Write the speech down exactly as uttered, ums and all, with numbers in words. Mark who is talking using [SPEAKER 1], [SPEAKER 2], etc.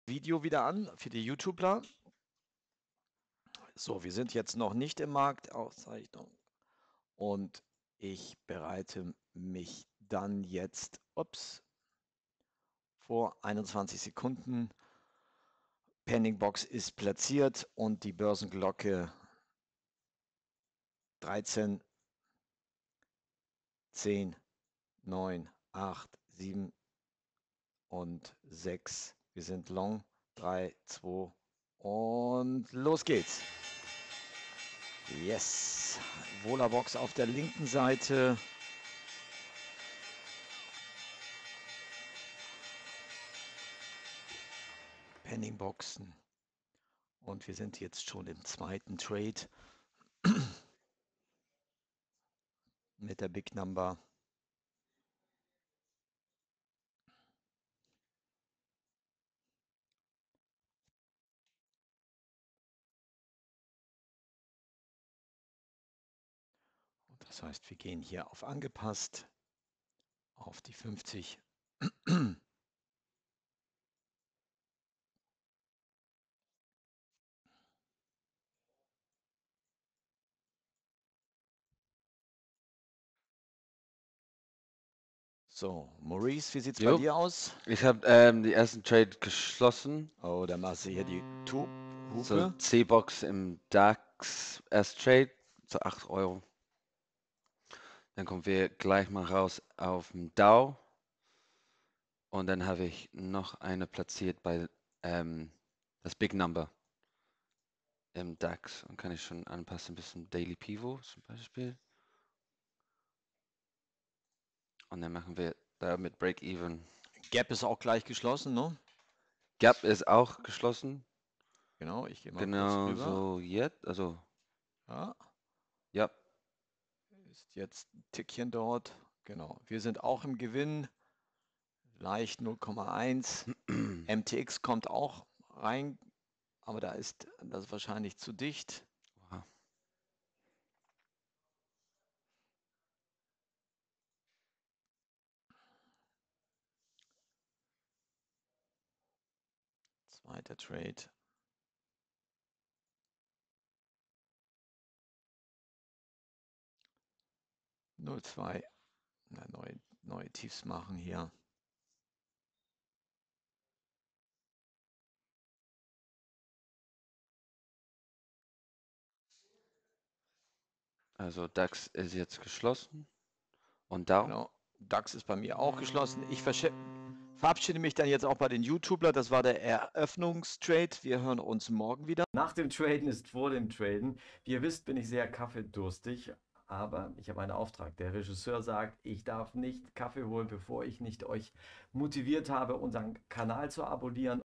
[SPEAKER 1] Video wieder an für die YouTuber. So, wir sind jetzt noch nicht im Marktauszeichnung und ich bereite mich dann jetzt, ups, vor einundzwanzig Sekunden. Pending Box ist platziert und die Börsenglocke dreizehn, zehn, neun, acht, sieben und sechs. Wir sind long. drei, zwei und los geht's. Yes. Volabox auf der linken Seite. Pending Boxen. Und wir sind jetzt schon im zweiten Trade mit der Big Number. Und das heißt, wir gehen hier auf angepasst auf die fünfzig. So, Maurice, wie sieht es bei
[SPEAKER 2] Jo,
[SPEAKER 1] dir aus?
[SPEAKER 2] ich habe ähm, die ersten Trade geschlossen.
[SPEAKER 1] Oh, da machst du hier die Tu-
[SPEAKER 2] So
[SPEAKER 1] Hupe.
[SPEAKER 2] C-Box im DAX, erst Trade, so acht Euro. Dann kommen wir gleich mal raus auf dem Dow. Und dann habe ich noch eine platziert bei ähm, das Big Number im DAX. Und kann ich schon anpassen bis zum Daily Pivot zum Beispiel. Und dann machen wir da mit Break-Even.
[SPEAKER 1] Gap ist auch gleich geschlossen, ne?
[SPEAKER 2] Gap ist auch geschlossen.
[SPEAKER 1] Genau, ich gehe mal kurz
[SPEAKER 2] Genau
[SPEAKER 1] rüber.
[SPEAKER 2] so jetzt. Also,
[SPEAKER 1] Ja,
[SPEAKER 2] ja.
[SPEAKER 1] ist jetzt ein Tickchen dort. Genau, wir sind auch im Gewinn. Leicht null Komma eins. M T X kommt auch rein, aber da ist das wahrscheinlich zu dicht.
[SPEAKER 2] Wow.
[SPEAKER 1] Zweiter Trade. null Komma zwei. Na, neue, neue Tiefs machen hier.
[SPEAKER 2] Also DAX ist jetzt geschlossen. Und Dow?
[SPEAKER 1] Genau. DAX ist bei mir auch geschlossen. Ich verabschiede mich dann jetzt auch bei den YouTubern. Das war der Eröffnungstrade. Wir hören uns morgen wieder.
[SPEAKER 3] Nach dem Traden ist vor dem Traden. Wie ihr wisst, bin ich sehr kaffeedurstig, aber ich habe einen Auftrag. Der Regisseur sagt, ich darf nicht Kaffee holen, bevor ich nicht euch motiviert habe, unseren Kanal zu abonnieren.